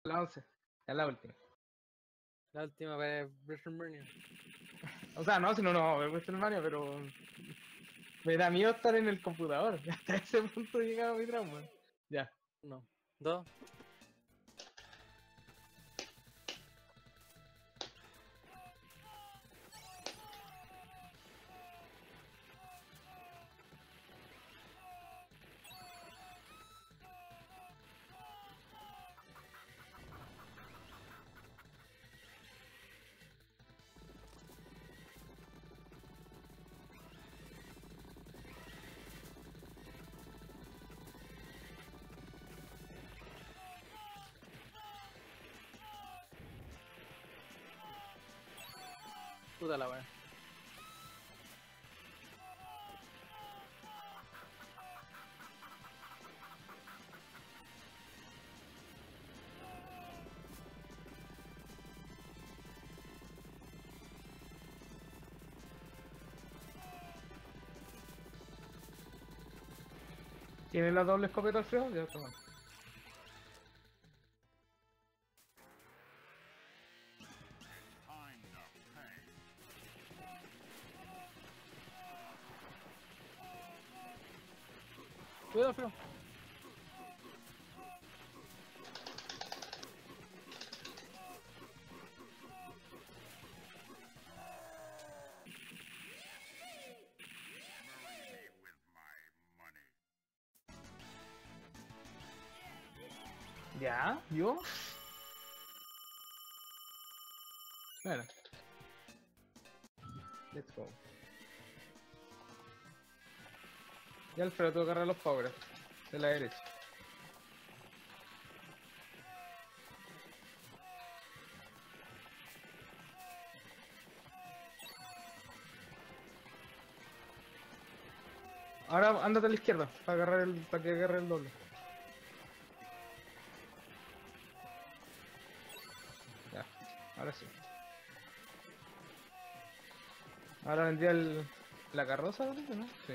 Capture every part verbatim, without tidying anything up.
La once. Es la última. La última para WrestleMania. O sea, no, si no, no, es WrestleMania, pero... Me da miedo estar en el computador. Hasta ese punto llegaba mi trauma. Ya. Uno, dos. Puta la wea. ¿Tiene la doble escopeta al frío? Ya, toma. Cuidado, feo. ¿Ya? ¿Yo? Bueno. Let's go. Ya Alfredo, tengo que agarrar los powers de la derecha. Ahora ándate a la izquierda para agarrar el, para que agarre el doble. Ya, ahora sí. Ahora vendría el, la carroza, ¿no? Sí.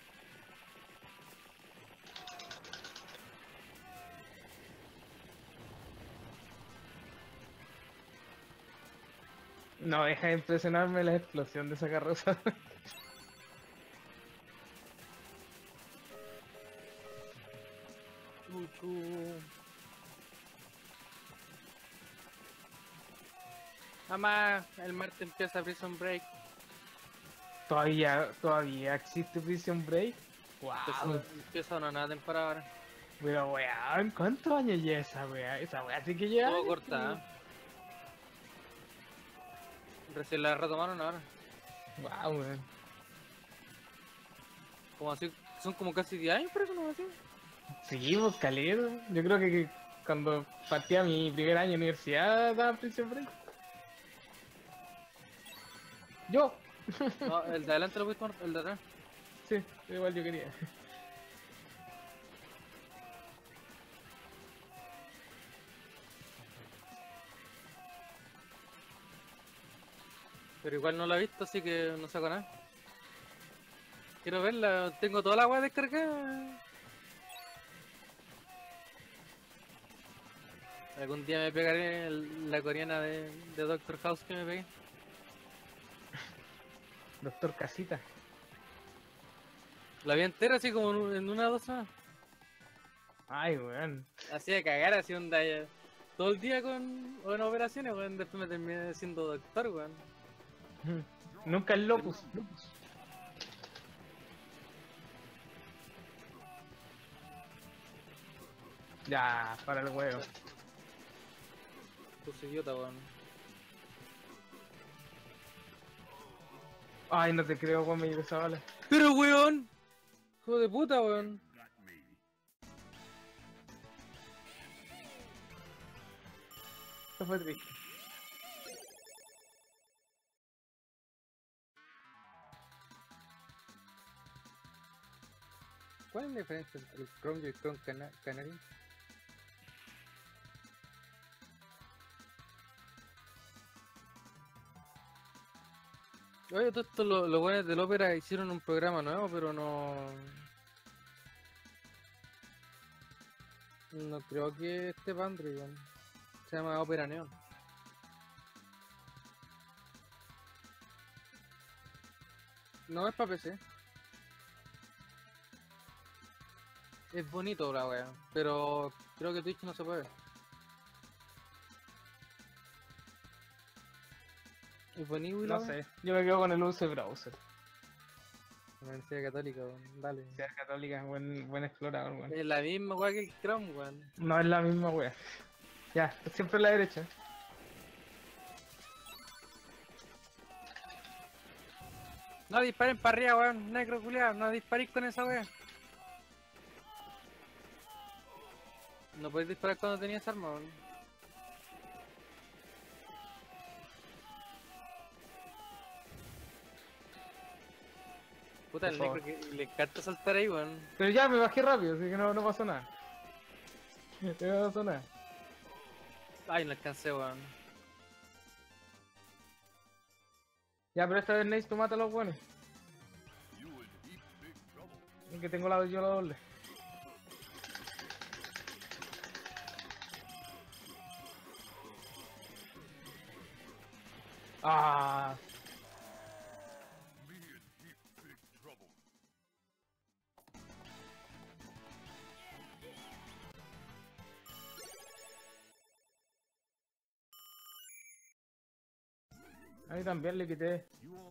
No deja de impresionarme la explosión de esa carroza. Cucu. Mamá, el martes empieza Prison Break. Todavía, todavía existe Prison Break. Wow. Empieza, empieza una nueva temporada ahora. Pero weón, ¿cuántos años lleva esa weá? Esa weá sí que lleva. Todo años, corta, ¿eh? Recién la retomaron ahora. Wow, weón. Como así, son como casi diez años, por eso no así. Sí, pues calero. Yo creo que, que cuando partía mi primer año de universidad daba Prison Break. Yo. No, el de adelante lo puedes tomar, el de atrás. Sí, igual yo quería. Pero igual no la he visto, así que no saco nada. Quiero verla, tengo toda la agua descargada. Algún día me pegaré el- la coreana de, de Doctor House que me pegué. Doctor Casita. La vi entera así como en un- en una o dos semanas. Ay, weón. Así de cagar, así un día. Todo el día con, con operaciones, weón. Después me terminé siendo doctor, weón. Nunca el Locus. Locus. Ya, para el huevo. Puse idiota, weón. Ay, no te creo, weón, me llegó esa bala. Pero, weón. Hijo de puta, weón. Esto fue triste. ¿Cuál es la diferencia entre el Chrome y el Chrome cana Canary? Oye, todo esto, los lo buenos del Opera hicieron un programa nuevo, pero no... No creo que esté para Android, weón. Se llama Opera Neon. No es para P C. Es bonito la wea, pero creo que Twitch no se puede. Es bonito y la No wea. sé, yo me quedo con el uso de browser. Universidad Católica, weón, dale. Universidad Católica, buen, buen explorador, weón. Es la misma wea que el Chrome, weón. No es la misma wea. Ya, siempre a la derecha. No disparen para arriba, weón, negro culiao, no disparéis con esa wea. No podéis disparar cuando tenías arma, weón. Puta, Por el favor. negro que le encanta saltar ahí, weón. Pero ya me bajé rápido, así que no, no pasó nada. No pasó nada. Ay, no alcancé, weón. Ya, pero esta vez Nace tú mata a los buenos. Es que tengo la, yo la doble. Ah, a mí también le quité.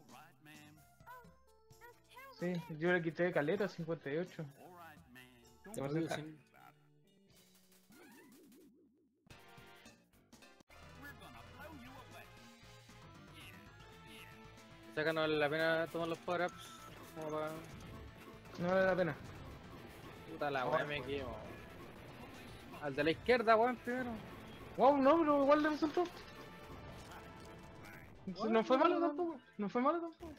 Sí, yo le quité caleta cincuenta y ocho. De Uy, porcentaje. sí. O sea que no vale la pena tomar los power-ups. Como para... No vale la pena. Puta la weá, me quemo. Al de la izquierda, weón, primero. Wow, no, pero igual le resultó. Bueno, No fue no, malo no, tampoco. No fue malo tampoco.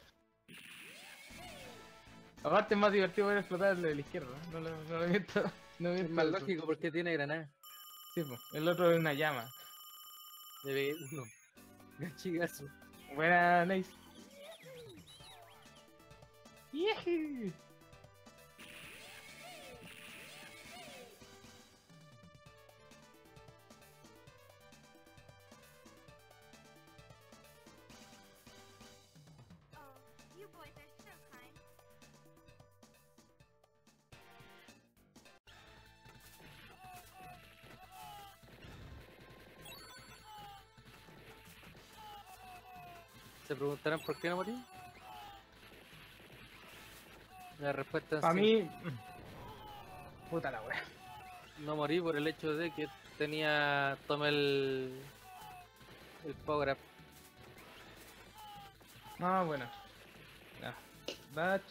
Aparte es más divertido ver explotar el de la izquierda. No lo, no lo miento. No Es miento más eso. lógico porque tiene granada. Sí, pues. El otro es una llama. Le pegué uno. Gachigazo. Buena, Nace. ¡Yeje! You boys are so kind. ¿Se preguntarán por qué no morí? La respuesta es Para sí. mí. Puta la wea. No morí por el hecho de que tenía... Tomé el... El power up. No, bueno. Ya. Dash.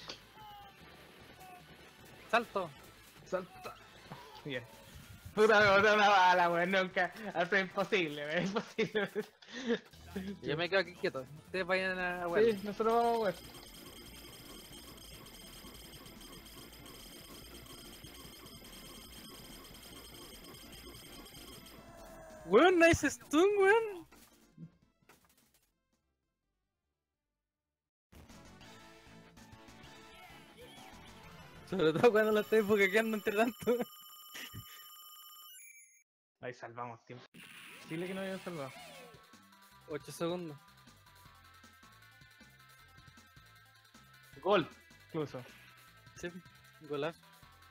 ¡Salto! Salta. Bien. Puta, me botó una bala, weón. Nunca. Eso es imposible, weón. Es imposible. Yo me quedo aquí quieto. Ustedes vayan a... Sí, Bueno, nosotros vamos, weón. weón, nice stun, weón. Sobre todo cuando lo estoy buqueando entre tanto. Ahí salvamos tiempo. Dile que no había salvado. ocho segundos. Gol, incluso. Sí, golazo.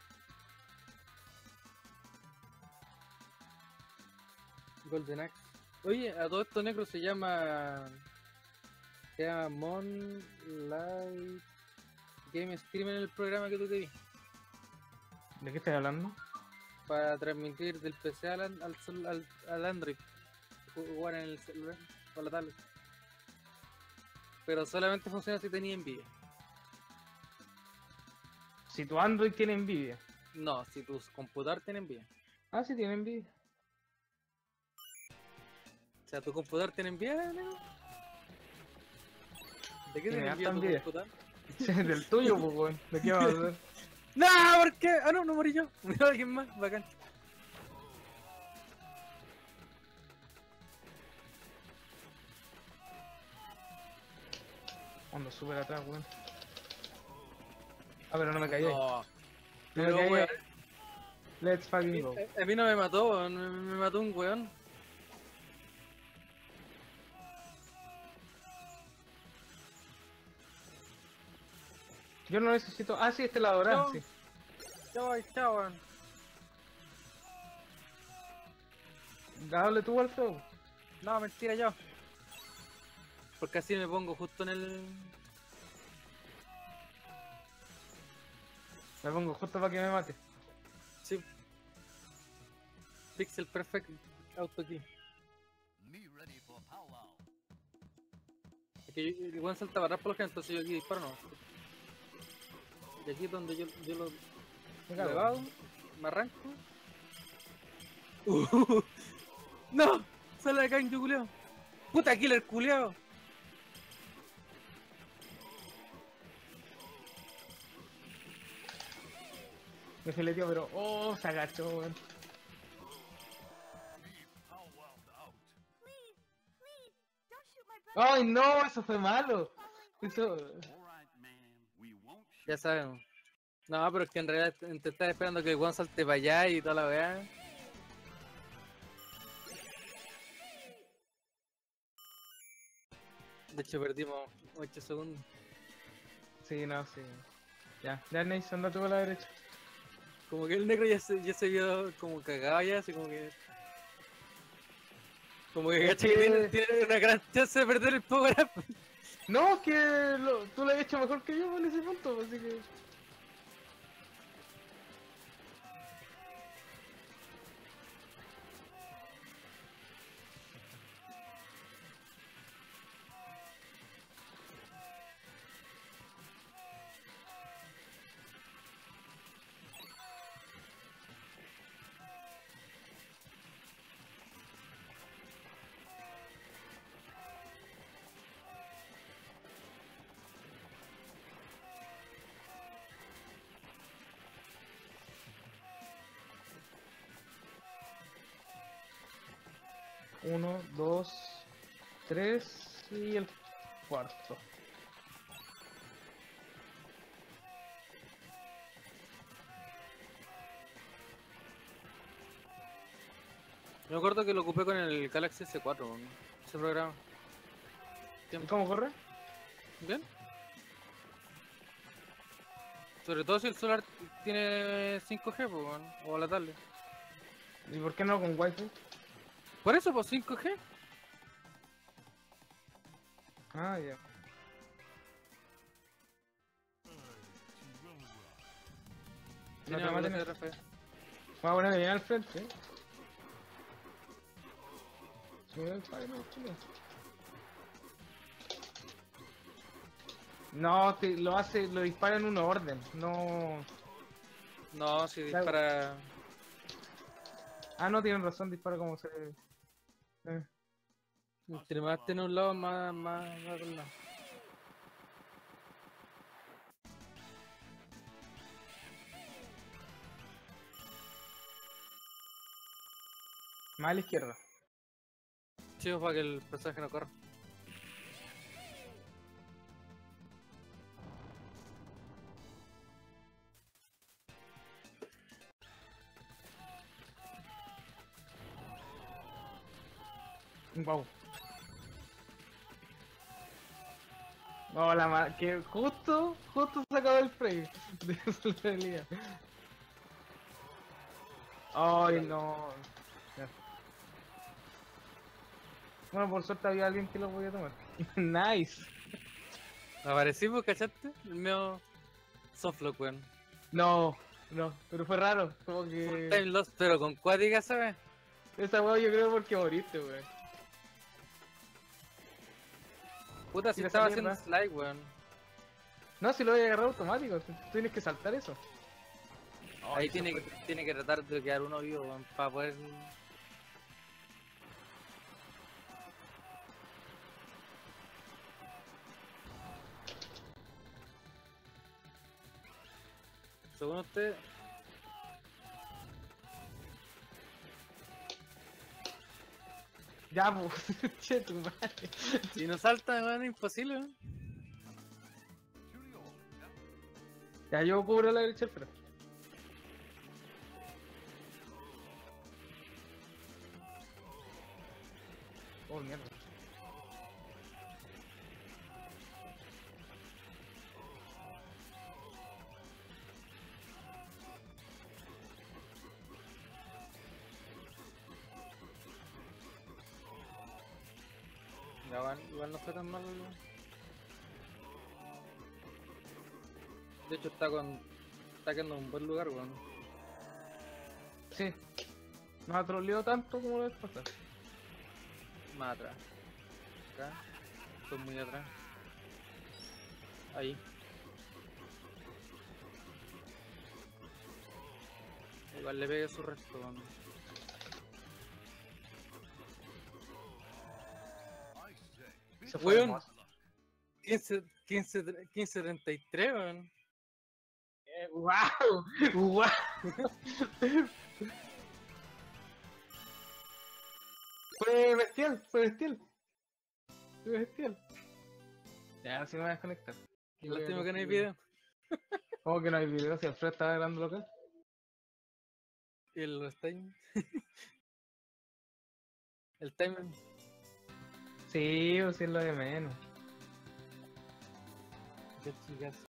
Golden Axe. Oye, a todo esto negro se llama... Se llama Moonlight Game Stream en el programa que tú te vi. ¿De qué estás hablando? Para transmitir del P C al, an- al, cel- al, al Android. Jugar en el celular o la tablet. Pero solamente funciona si tenía Nvidia. Si tu Android tiene Nvidia. No, si tu computador tiene Nvidia. Ah, sí tiene Nvidia. O sea, tu computador tiene Nvidia, amigo. ¿De qué Tiene tiene Nvidia harta tu Nvidia. computador? Sí, del tuyo, pues, weón. ¿De qué vamos a hacer? ¡No! ¿Por qué? Ah, no, no morí yo. Mira alguien más, bacán. Ando súper atrás, weón. Ah, pero no me caí. ahí. No, No me pero, caí. weón, ahí. Let's fucking go. a mí no me mató, weón, me, me mató un weón. Yo no necesito. Ah, sí, este la dorada, No. sí. Chao, chao, weón. Dale tú, Alfredo. No, mentira, yo. Porque así me pongo justo en el... Me pongo justo para que me mate. Sí. Pixel perfect auto kill. Es que yo- el weón salta para atrás por lo que entonces yo aquí disparo no. Y aquí es donde yo, yo lo Me cago. levado, me arranco. Uh, ¡No! ¡Sale de acá, yo culiao! ¡Puta killer culiao! Me fileteó, pero. Oh, se agachó, weón. Please, please, don't shoot my brother. ¡Ay, no! Eso fue malo. Eso. Ya sabemos. No, pero es que en realidad te te estás esperando que el weón salte para allá y toda la weá. De hecho perdimos ocho segundos. Sí, no, sí. Ya, ya, Nace, anda tú a la derecha. Como que el negro ya se, ya se vio como cagado ya, así como que... Como que Es cacha que que- tiene, tiene una gran chance de perder el power up. No, es que lo- tú lo has hecho mejor que yo en ese punto, así que. Uno, dos, tres y el cuarto. Me acuerdo que lo ocupé con el Galaxy S cuatro, ¿no? Ese programa. ¿Y cómo corre? ¿Bien? Sobre todo si el celular tiene cinco G, pues, weón, o la tablet. ¿Y por qué no con Wi-Fi? Por eso, pues cinco G. Ah, ya. No Tiene te maten. velocidad R F. Vamos a ponerle bien al frente. ¿eh? Mira el padre, no, chulo. No, te, lo hace, lo dispara en un orden, no... No, si Claro. dispara... Ah, no, tienen razón, dispara como se... Eh. Entre más tiene un lado, más, más, más al lado. Más a la izquierda. Chicos, para que el personaje no corra. Wow. Oh, la ma... que justo, justo se acabó el frame de su realidad. Ay, no. Ya. Bueno, por suerte había alguien que lo podía tomar. Nice. Aparecí, pues, ¿cachaste? El mío softlock, weón. No, no, pero fue raro. Como Full que... time lost, pero con cuática, ¿sabes? Esa weá yo creo porque moriste, weón. Puta, si Tira estaba esa haciendo mierda. slide, weón. No, si lo voy a agarrar automático, tienes que saltar eso. Ahí eso tiene, fue- que- tiene que tratar de quedar uno vivo, weón, para poder... Según usted, Ya, pues, che, tu madre. si no salta, weón, es imposible, weón. Ya, yo cubro la derecha, pero. Oh, mierda. Pero igual, igual no fue tan mal. De hecho está con. Está quedando en un buen lugar, weón. Sí. No ha troleado tanto como la vez pasada. Más atrás. Acá. Estoy muy atrás. Ahí. Igual le pegué su resto, weón. Se fue Weón. hermoso. quince, quince, quince treinta y tres, weón. Eh, ¡Wow! ¡Wow! Fue bestial, fue bestial. Fue bestial. Ya, así me voy a desconectar. Y voy a Lástima que no hay conseguir- video. ¿Cómo que no hay video? Si Alfred estaba grabando local. Y el time. El timer. Sí, o si es lo de menos. Qué chicas.